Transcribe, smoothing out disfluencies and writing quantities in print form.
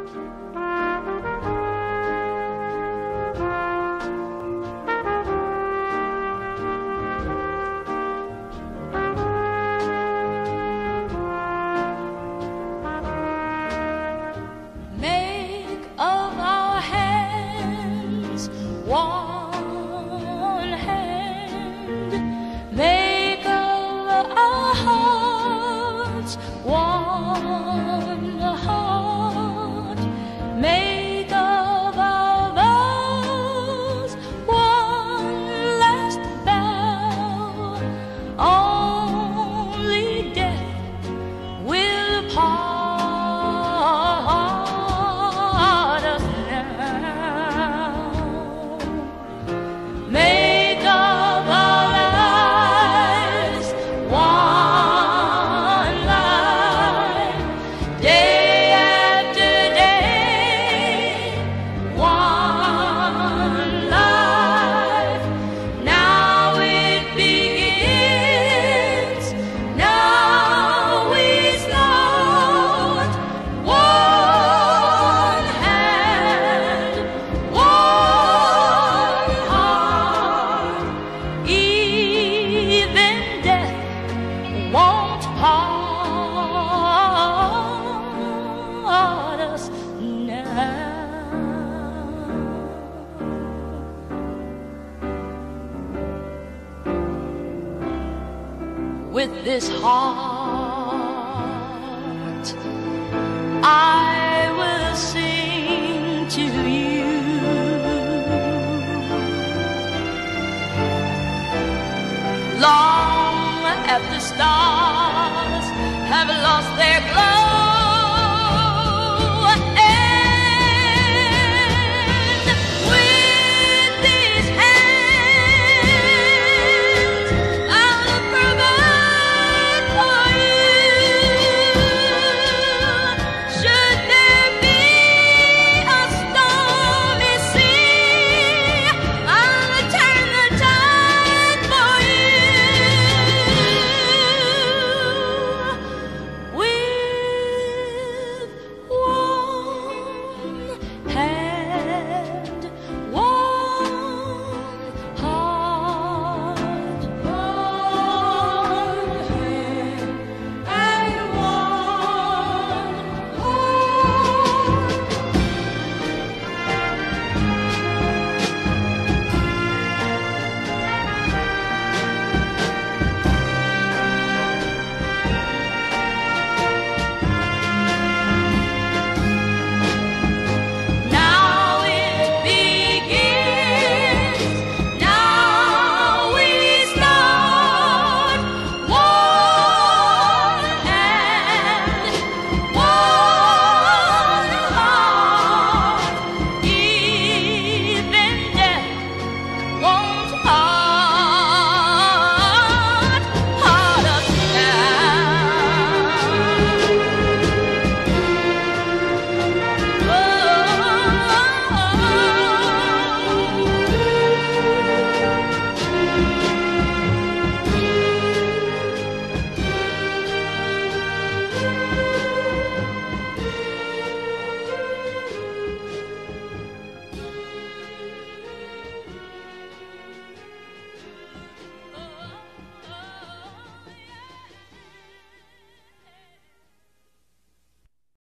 One hand, make of our hearts one heart, make of our vows one last vow. Only death will part us now. Make of our lives one life, day after day, one life. Now it begins, now we start. One hand, one heart, even death won't part us now. With this heart